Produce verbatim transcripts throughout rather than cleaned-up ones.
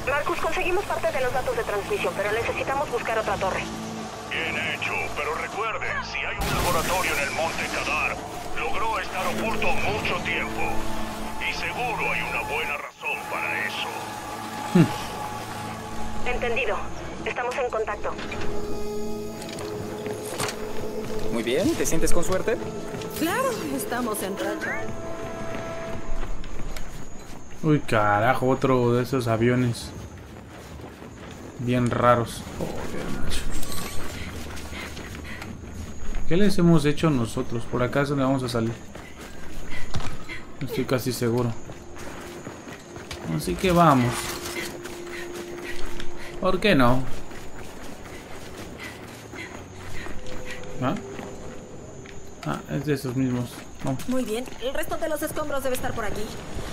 Marcus, conseguimos parte de los datos de transmisión, pero necesitamos buscar otra torre. Bien hecho, pero recuerden, si hay un laboratorio en el Monte Kadar, logró estar oculto mucho tiempo. Y seguro hay una buena razón para eso. Entendido. Estamos en contacto. Muy bien, ¿te sientes con suerte? Claro, estamos en racha. Uy, carajo, otro de esos aviones. Bien raros. Joder, macho. ¿Qué les hemos hecho nosotros? Por acá es donde vamos a salir. Estoy casi seguro. Así que vamos. ¿Por qué no? ¿Ah? Ah, es de esos mismos. Vamos. Muy bien, el resto de los escombros debe estar por aquí.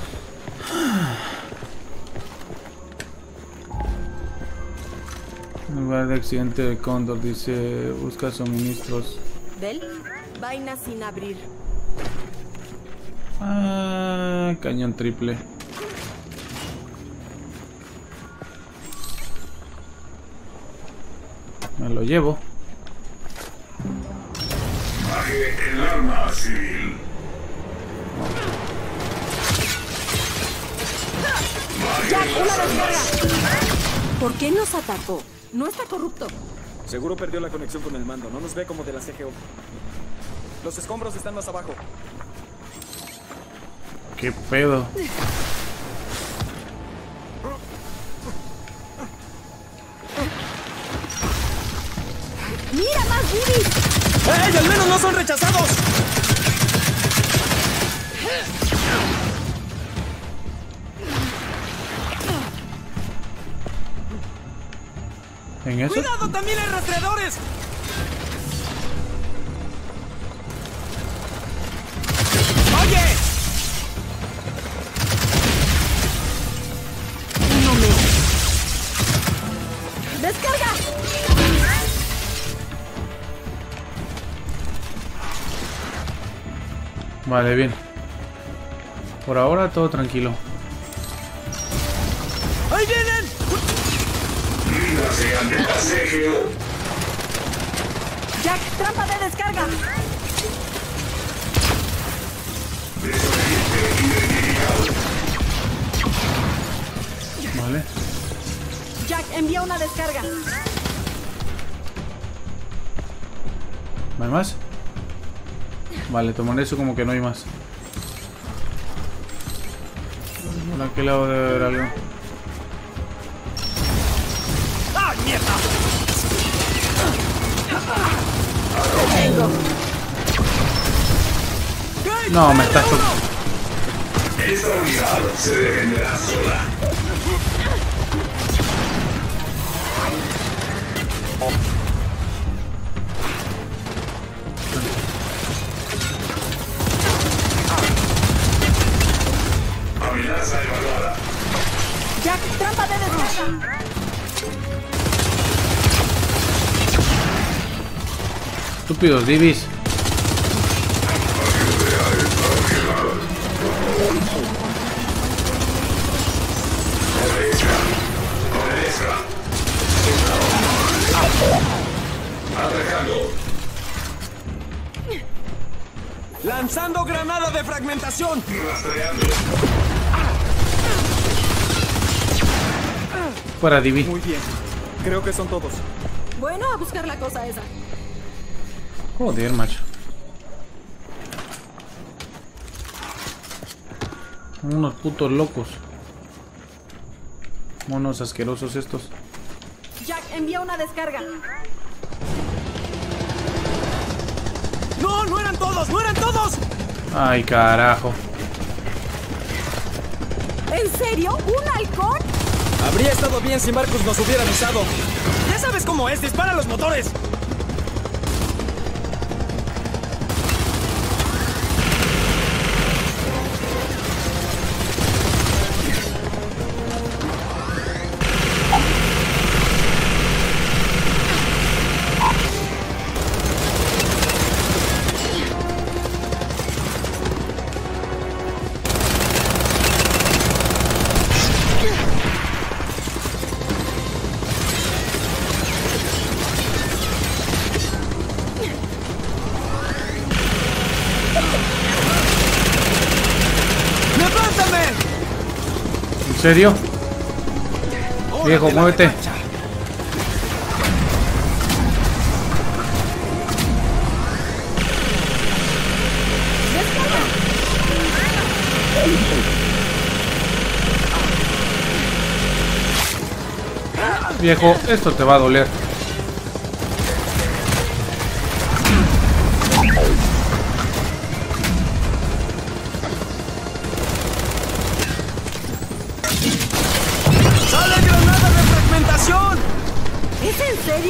Lugar de accidente de Cóndor, dice, busca suministros. ¿Del? Vaina sin abrir. Ah, cañón triple. Me lo llevo. Baje el arma civil. ¡Jack, una descarga! ¿Por qué nos atacó? No está corrupto. Seguro perdió la conexión con el mando. No nos ve como de la C G O. Los escombros están más abajo. ¿Qué pedo? ¡Mira más, Vivi! ¡Ey! ¡Al menos no son rechazados! ¿En eso? ¡Cuidado! ¡También hay rastreadores! ¡Oye! No me... ¡Descarga! Vale, bien. Por ahora todo tranquilo. ¡Ahí vienen! Líbrase ante la C G O. ¡Jack, trampa de descarga! Vale. Jack, envía una descarga. ¿No hay más? Vale, tomaré eso como que no hay más. ¿Por aquel lado debe haber algo? ¡Ah, mierda! No, me estás tocando. Esta unidad se defenderá sola. Amenaza evaluada. Jack, trampa de descarga. Estúpidos divis. ¡Lanzando granada de fragmentación! Fuera divi. Muy bien. Creo que son todos. Bueno, a buscar la cosa esa. Joder, macho. Son unos putos locos. Monos asquerosos estos. Jack, envía una descarga. ¡No! ¡No eran todos! ¡No eran todos! Ay, carajo. ¿En serio? ¿Un halcón? Habría estado bien si Marcus nos hubiera avisado. ¡Ya sabes cómo es! ¡Dispara los motores! ¿En serio? Viejo, muévete. Viejo, esto te va a doler. ¡Sale granada de fragmentación! ¿Es en serio?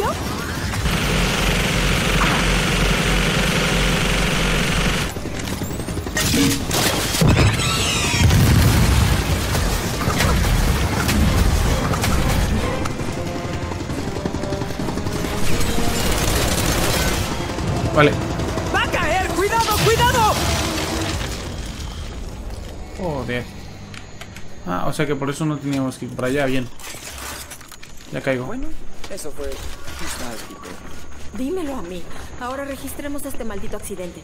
Vale. ¡Va a caer! ¡Cuidado, cuidado! Joder. Ah, o sea que por eso no teníamos que ir para allá. Bien. Ya caigo. Bueno, eso fue nostálgico. Dímelo a mí. Ahora registremos este maldito accidente.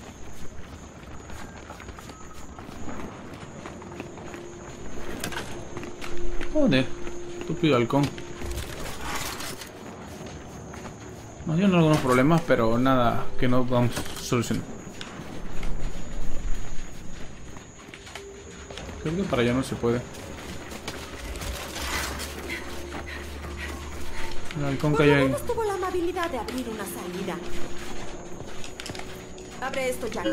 Joder. Estúpido halcón. Nos dieron algunos problemas, pero nada que no vamos a solucionar. Creo que para allá no se puede. El halcón Por cayó lo ahí. menos tuvo la amabilidad de abrir una salida. Abre esto, Jack.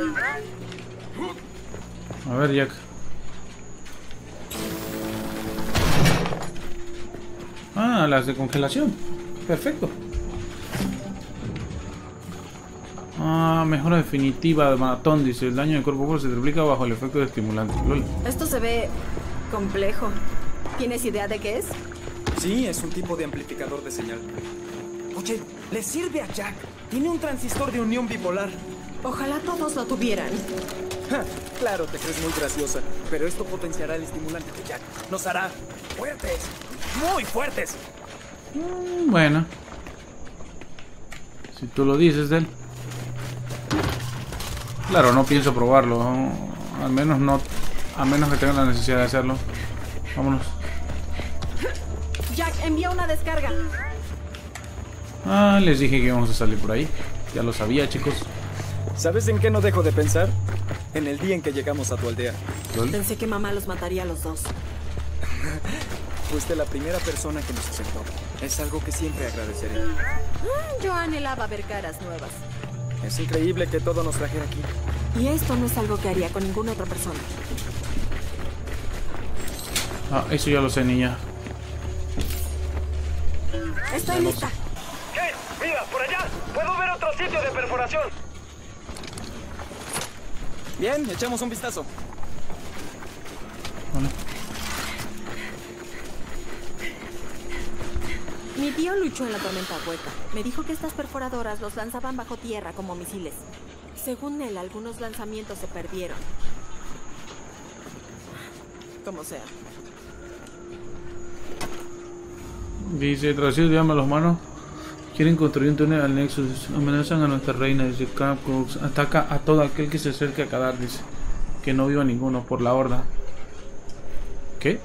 A ver, Jack. Ah, las de congelación. Perfecto. Ah, mejora definitiva de maratón. Dice, el daño del cuerpo a cuerpo se triplica bajo el efecto de estimulante. Lol. Esto se ve complejo. ¿Tienes idea de qué es? Sí, es un tipo de amplificador de señal. Oye, le sirve a Jack. Tiene un transistor de unión bipolar. Ojalá todos lo tuvieran. Ja, claro, te crees muy graciosa, pero esto potenciará el estimulante de Jack. Nos hará fuertes, muy fuertes. Mm, bueno. Si tú lo dices, Del. Claro, no pienso probarlo. Al menos no. A menos que tenga la necesidad de hacerlo. Vámonos. Jack, envía una descarga. Ah, les dije que íbamos a salir por ahí. Ya lo sabía, chicos. ¿Sabes en qué no dejo de pensar? En el día en que llegamos a tu aldea. Lol. Pensé que mamá los mataría a los dos. Fuiste la primera persona que nos aceptó. Es algo que siempre agradeceré. Ah, yo anhelaba ver caras nuevas. Es increíble que todo nos trajera aquí. Y esto no es algo que haría con ninguna otra persona. Ah, eso ya lo sé, niña. Estoy lista. ¡Hey! ¡Mira, por allá! ¡Puedo ver otro sitio de perforación! Bien, echamos un vistazo. Vale. Mi tío luchó en la tormenta hueca. Me dijo que estas perforadoras los lanzaban bajo tierra como misiles. Según él, algunos lanzamientos se perdieron. Como sea. Dice, tras eso llama a los manos. Quieren construir un túnel al Nexus. Amenazan a nuestra reina. Dice, Capcom ataca a todo aquel que se acerque a Kadar. Dice, que no viva ninguno por la horda. ¿Qué?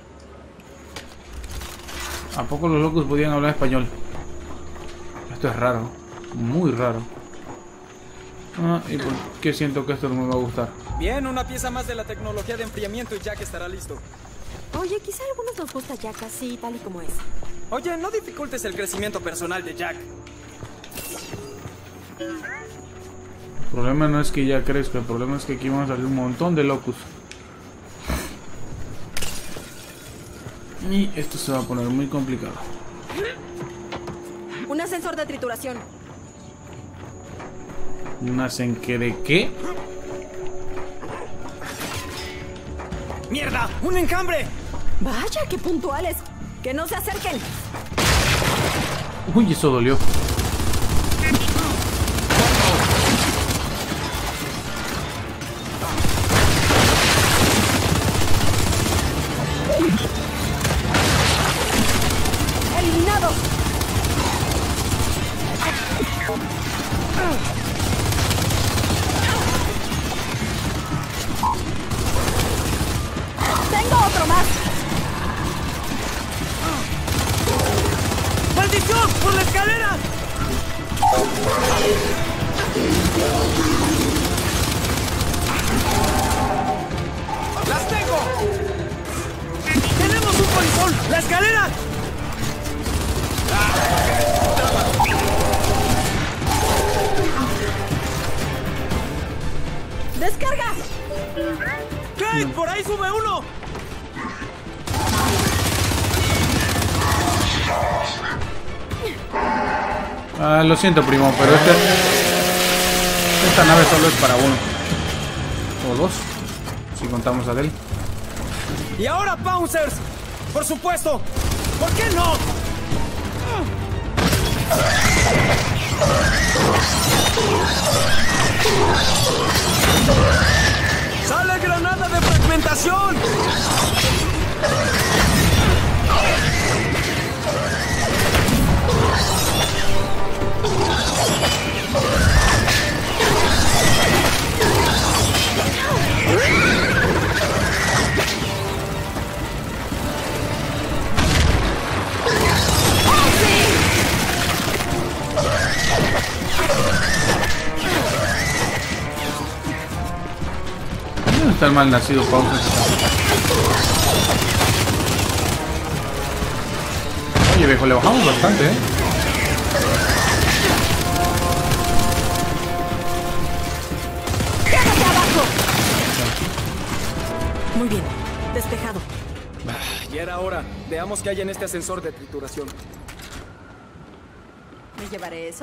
¿A poco los locos podían hablar español? Esto es raro. Muy raro. Ah, ¿y por qué siento que esto no me va a gustar? Bien, una pieza más de la tecnología de enfriamiento y Jack estará listo. Oye, quizá a algunos nos gusta Jack así, tal y como es. Oye, no dificultes el crecimiento personal de Jack. El problema no es que ya crezca, el problema es que aquí van a salir un montón de locos. Y esto se va a poner muy complicado. Un ascensor de trituración. ¿Un ascenque de qué? ¡Mierda! ¡Un enjambre! Vaya, qué puntuales. Que no se acerquen. Uy, eso dolió. ¡Eliminado! ¡Tengo otro más! por la escalera! ¡Las tengo! ¡Tenemos un polizón! ¡La escalera! ¡Descarga! ¡Kate! ¡Por ahí sube uno! Ah, lo siento, primo, pero este, esta nave solo es para uno. O dos, si contamos a él. ¡Y ahora, Bouncers! ¡Por supuesto! ¿Por qué no? ¡Sale granada de fragmentación! ¿Dónde está el mal nacido Pausa? Oye, viejo, le bajamos bastante, ¿eh? ¡Quédate abajo! Muy bien, despejado. Ya era hora. Veamos qué hay en este ascensor de trituración. ¿Me llevaré eso?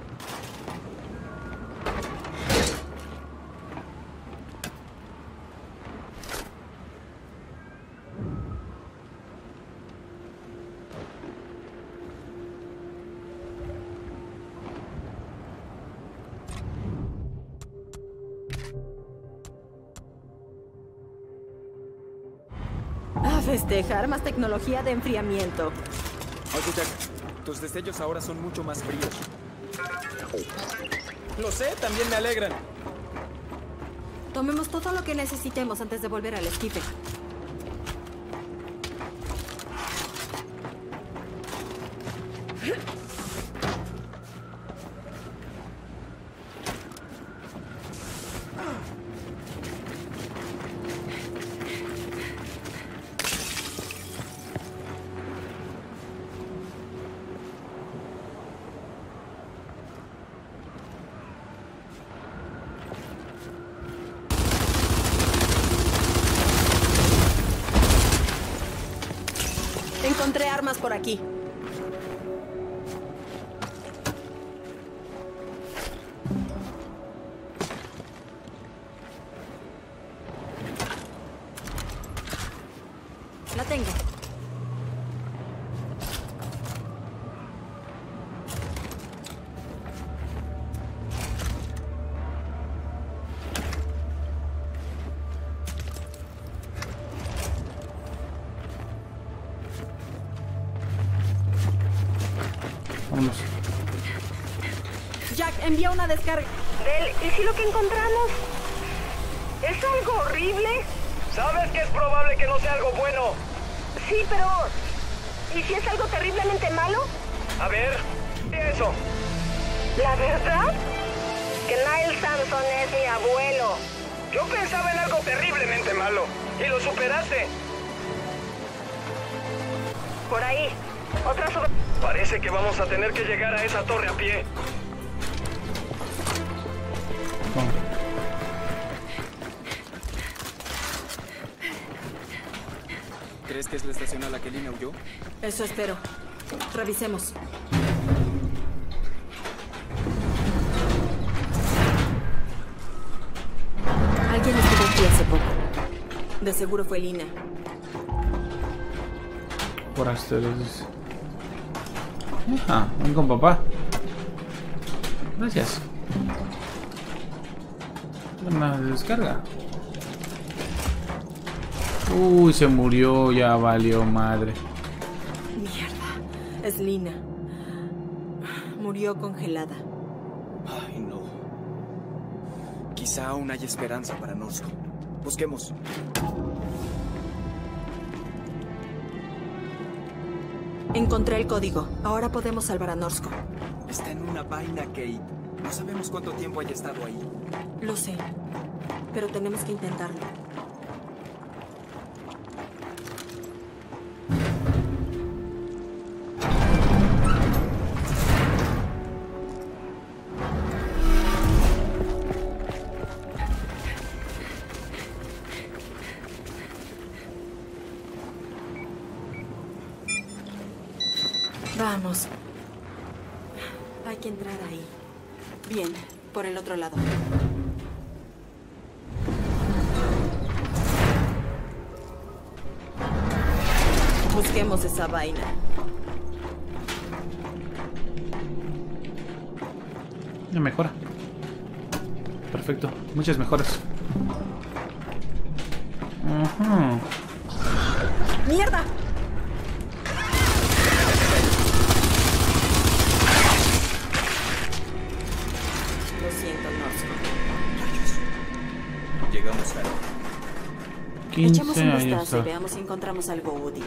A festejar, más tecnología de enfriamiento. Oye, Jack, tus destellos ahora son mucho más fríos. Lo sé, también me alegran. Tomemos todo lo que necesitemos antes de volver al esquife. Encontré armas por aquí. La tengo. Vámonos. Jack, envía una descarga. Del, ¿y si lo que encontramos es algo horrible? ¿Sabes que es probable que no sea algo bueno? Sí, pero... ¿y si es algo terriblemente malo? A ver, ¿y eso? ¿La verdad? Que Niall Samson es mi abuelo. Yo pensaba en algo terriblemente malo. Y lo superaste. Por ahí. Otra sobre... Parece que vamos a tener que llegar a esa torre a pie. Vamos. ¿Crees que es la estación a la que Lina huyó? Eso espero. Revisemos. Alguien estuvo aquí hace poco. De seguro fue Lina. Por asteroides. Ah, ven con papá. Gracias. Una descarga. Uy, se murió, ya valió madre. Mierda. Es Lina. Murió congelada. Ay, no. Quizá aún hay esperanza para Norsko. Busquemos. Encontré el código. Ahora podemos salvar a Norsco. Está en una vaina, Kate. No sabemos cuánto tiempo haya estado ahí. Lo sé. Pero tenemos que intentarlo. Vamos. Hay que entrar ahí. Bien, por el otro lado. Busquemos esa vaina. Una mejora. Perfecto. Muchas mejoras. Ajá. ¡Mierda! Lo siento, Norsco. Llegamos tarde. Echemos un ahí vistazo está. y veamos si encontramos algo útil.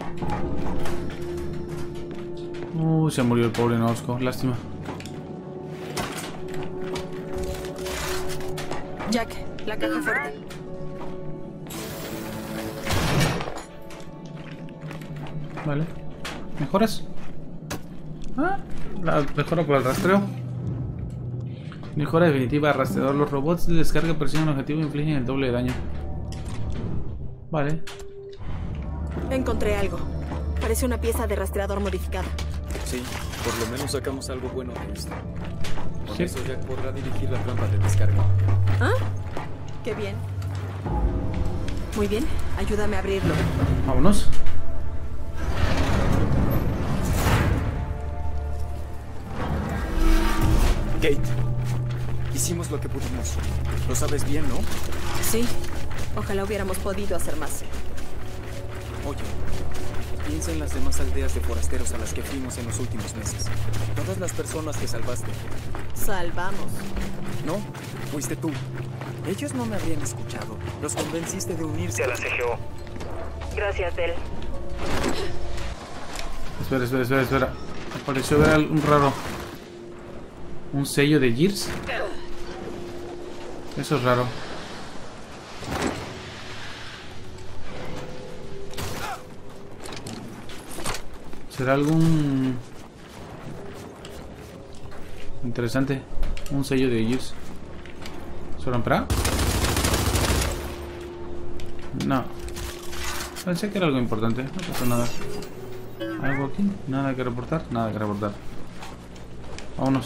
Uh, se murió el pobre Norsco. Lástima. Jack, la caja fuerte. Vale. ¿Mejoras? Ah, la mejora por el rastreo. Mejora definitiva, rastreador. Los robots de descarga persiguen un objetivo e infligen el doble de daño. Vale. Encontré algo. Parece una pieza de rastreador modificada. Sí, por lo menos sacamos algo bueno de esto. Con Sí. eso Jack podrá dirigir la trampa de descarga. ¿Ah? Qué bien. Muy bien, ayúdame a abrirlo. Vámonos. Kate, hicimos lo que pudimos. Lo sabes bien, ¿no? Sí, ojalá hubiéramos podido hacer más. Oye, piensa en las demás aldeas de forasteros a las que fuimos en los últimos meses. Todas las personas que salvaste. Salvamos. No, fuiste tú. Ellos no me habrían escuchado. Los convenciste de unirse a la C G O. Gracias, Del. Espera, espera, espera, espera. Apareció ver un raro. Un sello de Gears. Eso es raro. ¿Será algún... interesante? Un sello de Gears. ¿Se romperá? No. Pensé que era algo importante. No pasó nada. ¿Algo aquí? Nada que reportar. Nada que reportar. Vámonos.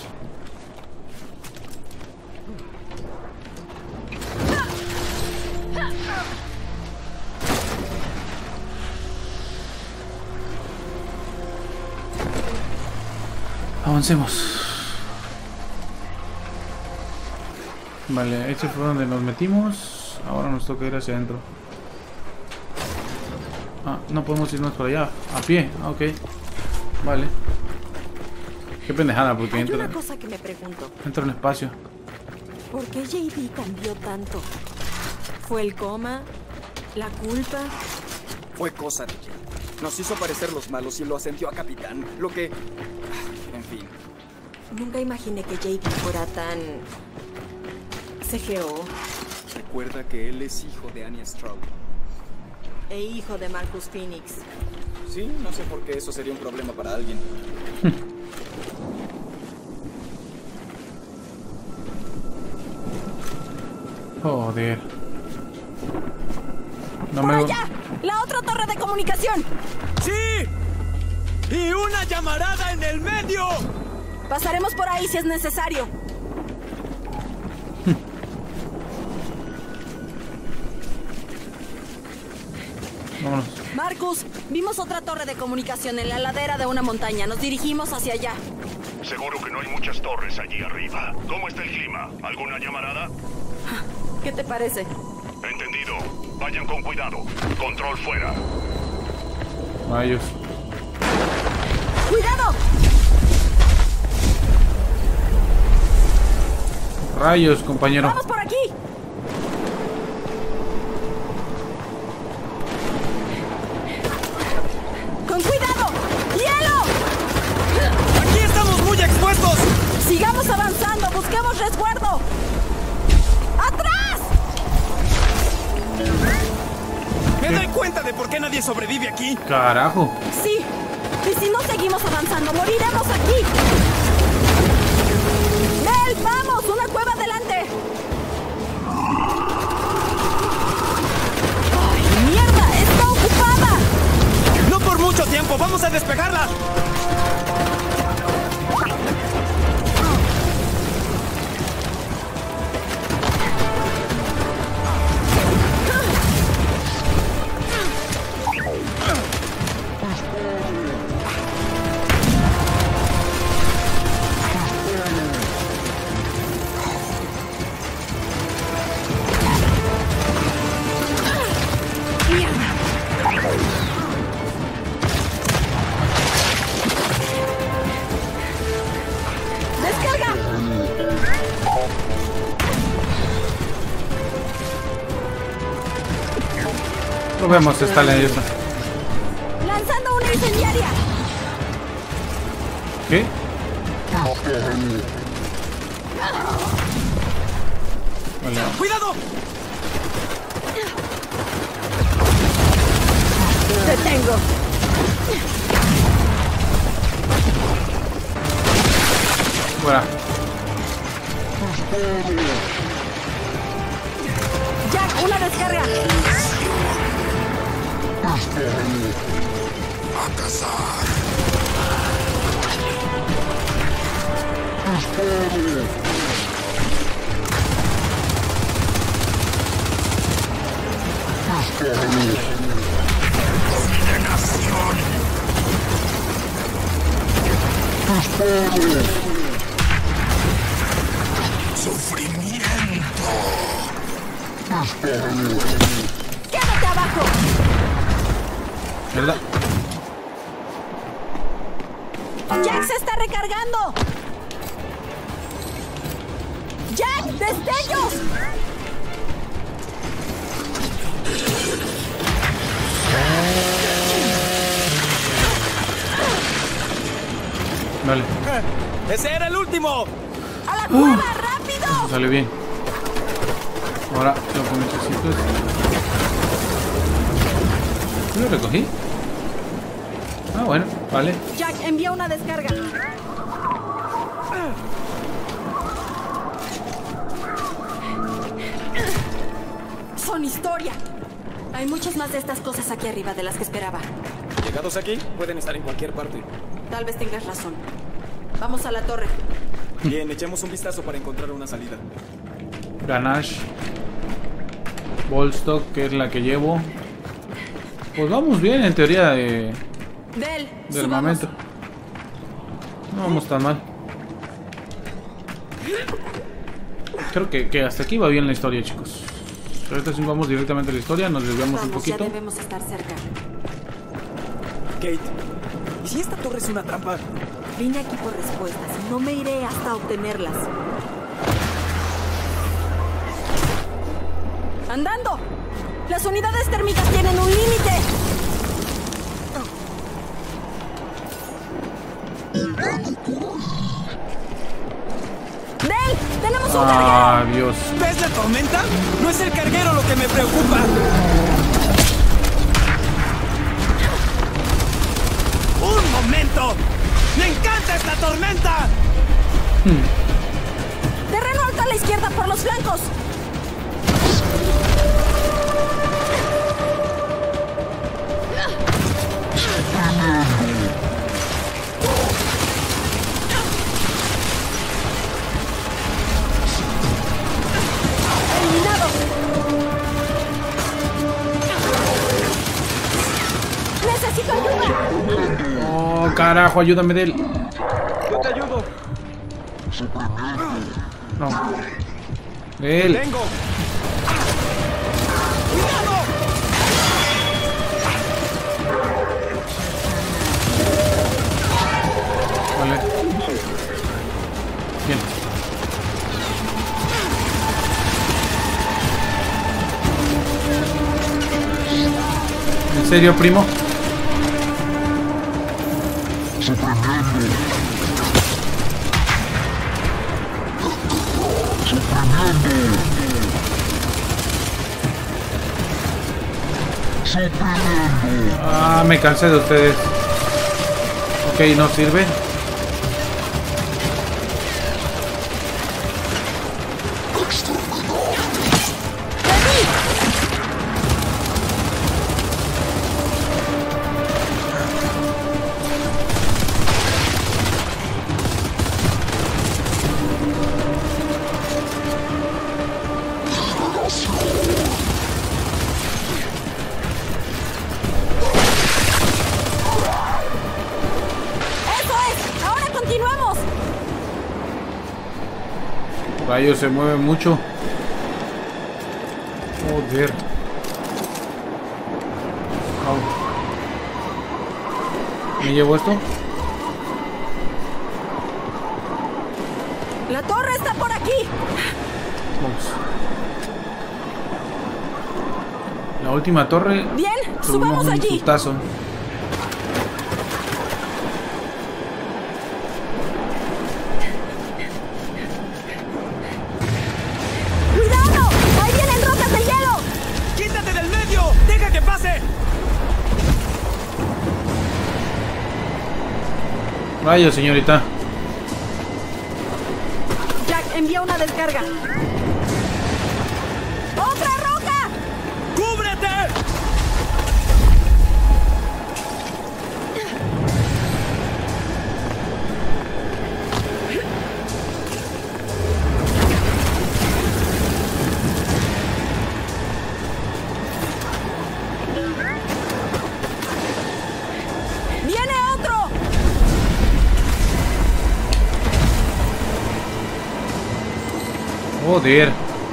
Avancemos. Vale, este fue donde nos metimos. Ahora nos toca ir hacia adentro. Ah, no podemos irnos por allá. A pie, ah, ok. Vale. Qué pendejada, porque Hay entra, una cosa que me pregunto. entra en espacio. ¿Por qué J D cambió tanto? ¿Fue el coma? ¿La culpa? Fue cosa de Jake. Nos hizo parecer los malos y lo ascendió a capitán. Lo que... En fin. Nunca imaginé que J D fuera tan... C G O Recuerda que él es hijo de Anya Straub. e hijo de Marcus Phoenix. Sí, no sé por qué eso sería un problema para alguien. Joder. No ¡Por me... allá! ¡La otra torre de comunicación! ¡Sí! ¡Y una llamarada en el medio! Pasaremos por ahí si es necesario. Vámonos. Marcus, vimos otra torre de comunicación en la ladera de una montaña. Nos dirigimos hacia allá. Seguro que no hay muchas torres allí arriba. ¿Cómo está el clima? ¿Alguna llamarada? ¿Qué te parece? Entendido. Vayan con cuidado. Control fuera. Rayos. ¡Cuidado! Rayos, compañero. ¡Vamos por aquí! ¡Con cuidado! ¡Ya! Busquemos resguardo. ¡Atrás! Me doy cuenta de por qué nadie sobrevive aquí. Carajo. Sí. Y si no seguimos avanzando, moriremos aquí. ¡Nel, vamos! ¡Una cueva adelante! ¡Ay, mierda! ¡Está ocupada! No por mucho tiempo. ¡Vamos a despegarla! Vemos, está la esta. ¡Lanzando una incendiaria! ¿Qué? Vale. ¡Cuidado! ¡Te tengo! Fuera. Jack, una descarga. A cazar. Condenación. Sufrimiento. ¡Quédate abajo! ¿Verdad? ¡Jack se está recargando! ¡Jack, destellos! Vale. ¡Ese era el último! ¡A la cueva, rápido! Eso sale bien. Ahora lo que necesito es... ¿Sí lo recogí? Ah, bueno, vale. Jack, envía una descarga. Son historia. Hay muchas más de estas cosas aquí arriba de las que esperaba. Llegados aquí, pueden estar en cualquier parte. Tal vez tengas razón. Vamos a la torre. Bien, echemos un vistazo para encontrar una salida. Ganache. Bolstock, que es la que llevo. Pues vamos bien en teoría de, Del, del subamos. momento. No vamos tan mal. Creo que, que hasta aquí va bien la historia, chicos. Ahorita sí vamos directamente a la historia, nos desviamos un Vamos, ya poquito. debemos estar cerca. Kate, ¿y si esta torre es una trampa? Vine aquí por respuestas y no me iré hasta obtenerlas. ¡Andando! ¡Las unidades térmicas tienen un límite! ¡Del! ¡Tenemos un carguero! Ah, Dios. ¿Ves la tormenta? No es el carguero lo que me preocupa. ¡Un momento! ¡Me encanta esta tormenta! Terreno alto a la izquierda por los flancos. Eliminado. Necesito ayuda. Oh, carajo, ayúdame de él. Yo te ayudo. No. De él. Tengo. ¡Cuidado! Vale. Bien. ¿En serio, primo? Ah, me cansé de ustedes. Ok, no sirve. Rayos, se mueve mucho. Joder. Au. ¿Me llevo esto? La torre está por aquí. Vamos. La última torre. Bien, tuvimos subamos un allí. sustazo. ¡Cuidado! ¡Ahí vienen rocas de hielo! ¡Quítate del medio! ¡Deja que pase! Vaya, señorita. Jack, envía una descarga. ¡Otra roca! ¡Cúbrete! ¡Viene otro! Joder.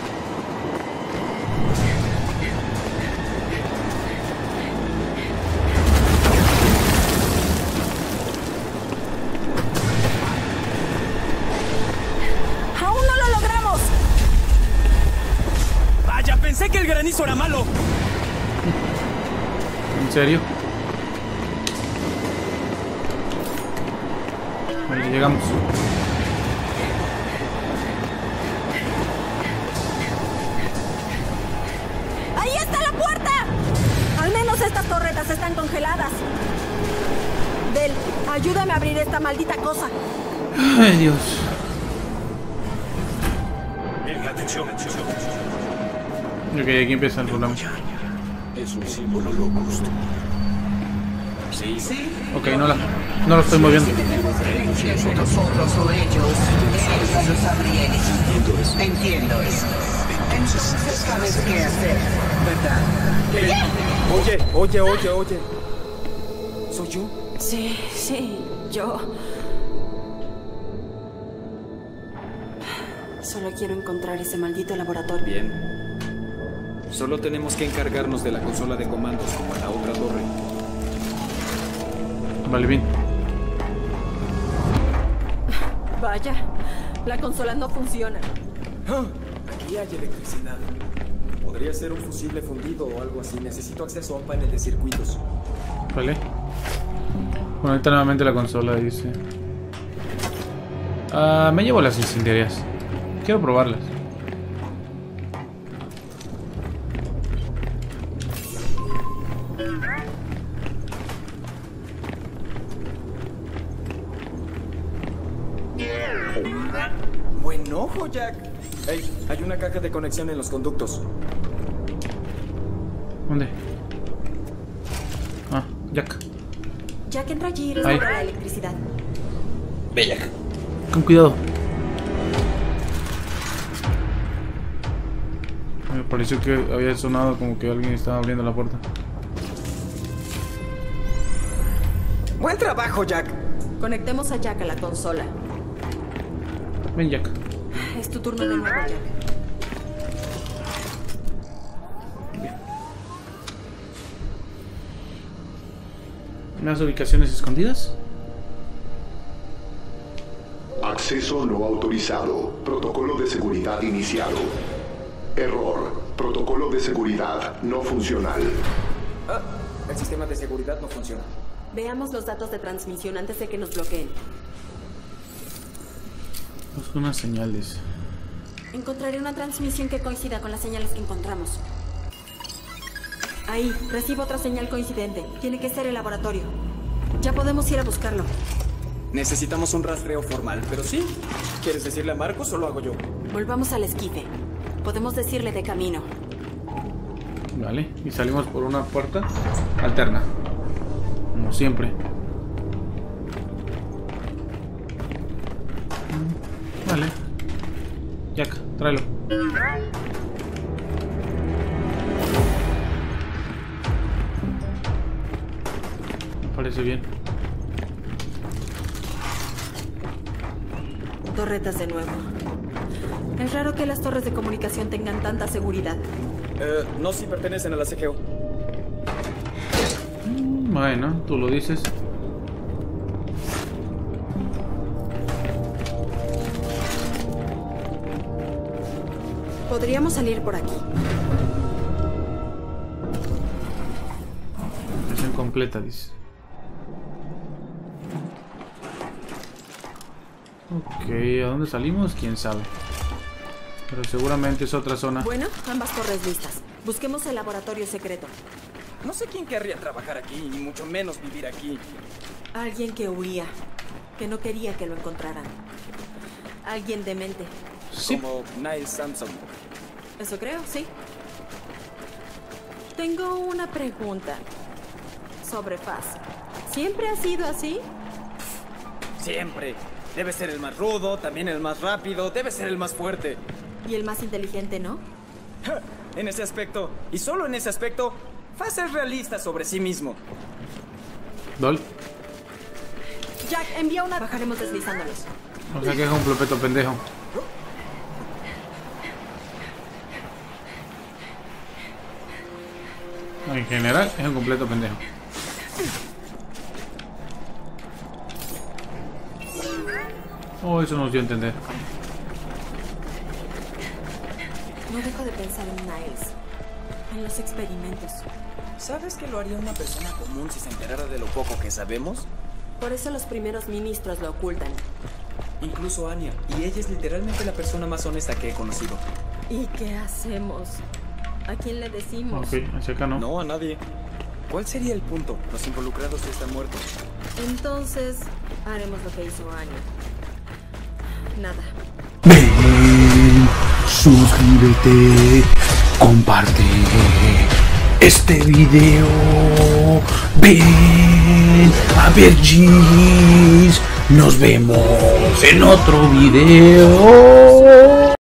¡Aún no lo logramos! Vaya, pensé que el granizo era malo. ¿En serio? Vale, llegamos. ¡Ahí está la puerta! Al menos estas torretas están congeladas. Del, ayúdame a abrir esta maldita cosa. Ay, Dios. Atención, atención. Ok, aquí empieza el problema. Es un símbolo locust. Sí, sí. Ok, no, la, no lo estoy moviendo. Nosotros o ellos, ellos lo sabrían. Entiendo eso. Entiendo eso. Entonces sabes qué hacer, ¿verdad? Oye, oye, oye, oye. ¿Soy yo? Sí, sí, yo... Solo quiero encontrar ese maldito laboratorio. Bien. Solo tenemos que encargarnos de la consola de comandos como en la otra torre. Vale, bien. Vaya, la consola no funciona. Ah, aquí hay electricidad. Podría ser un fusible fundido o algo así. Necesito acceso a un panel de circuitos. Vale. Conecta nuevamente la consola, dice. Ah, me llevo las incendiarias. Quiero probarlas. Buen ojo, Jack. Hey, hay una caja de conexión en los conductos. ¿Dónde? Ah, Jack. Jack, entra allí y Ahí. restaura la electricidad. Ve, Jack. Con cuidado. Me pareció que había sonado como que alguien estaba abriendo la puerta. Buen trabajo, Jack. Conectemos a Jack a la consola. Ven, Jack. Es tu turno de nuevo, Jack. ¿Más ubicaciones escondidas? Acceso no autorizado. Protocolo de seguridad iniciado. Error. Protocolo de seguridad no funcional. Ah, el sistema de seguridad no funciona. Veamos los datos de transmisión antes de que nos bloqueen. Busco unas señales. Encontraré una transmisión que coincida con las señales que encontramos. Ahí, recibo otra señal coincidente. Tiene que ser el laboratorio. Ya podemos ir a buscarlo. Necesitamos un rastreo formal, pero sí. ¿Quieres decirle a Marcos o lo hago yo? Volvamos al esquife. Podemos decirle de camino. Vale, y salimos por una puerta alterna. Como siempre. Vale. Jack, tráelo. Me parece bien. Torretas de nuevo. Es raro que las torres de comunicación tengan tanta seguridad. Eh, no si pertenecen a la C G O. Bueno, tú lo dices. Podríamos salir por aquí. Misión completa, dice. Ok, ¿a dónde salimos? Quién sabe. Pero seguramente es otra zona. Bueno, ambas torres listas. Busquemos el laboratorio secreto. No sé quién querría trabajar aquí, ni mucho menos vivir aquí. Alguien que huía, que no quería que lo encontraran. Alguien demente. Sí. Como Niles Samson. Eso creo, sí. Tengo una pregunta sobre Faz. ¿Siempre ha sido así? Siempre. Debe ser el más rudo, también el más rápido, debe ser el más fuerte. Y el más inteligente, ¿no? En ese aspecto, y solo en ese aspecto, Faz es realista sobre sí mismo. Dol. Jack, envía una... Bajaremos deslizándolos. O sea que es un completo pendejo. En general es un completo pendejo. Oh, eso nos dio a entender. No dejo de pensar en Niles, en los experimentos. ¿Sabes que lo haría una persona común si se enterara de lo poco que sabemos? Por eso los primeros ministros lo ocultan. Incluso Anya, y ella es literalmente la persona más honesta que he conocido. ¿Y qué hacemos? ¿A quién le decimos? Ok, hacia acá no. No, a nadie. ¿Cuál sería el punto? Los involucrados ya están muertos. Entonces, haremos lo que hizo Anya. Nada. Ven, suscríbete, comparte este video. Ven a ver G's. Nos vemos en otro video.